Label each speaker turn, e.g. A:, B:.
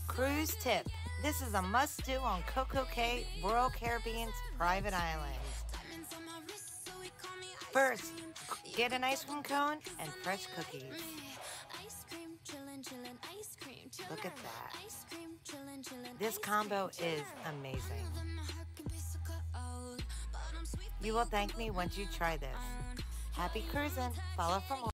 A: Cruise tip. This is a must-do on Coco Cay, Royal Caribbean's private island. First, get an ice cream cone and fresh cookies. Look at that. This combo is amazing. You will thank me once you try this. Happy cruising. Follow for more.